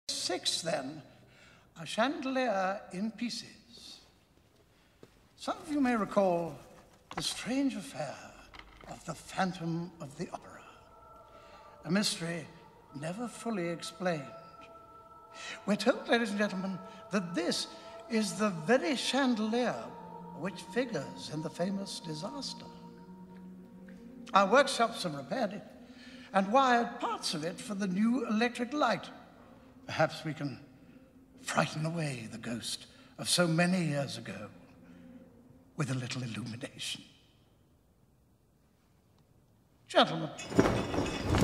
6, then, a chandelier in pieces. Some of you may recall the strange affair of the Phantom of the Opera, a mystery never fully explained. We're told, ladies and gentlemen, that this is the very chandelier which figures in the famous disaster. Our workshops have repaired it and wired parts of it for the new electric light. Perhaps we can frighten away the ghost of so many years ago with a little illumination. Gentlemen.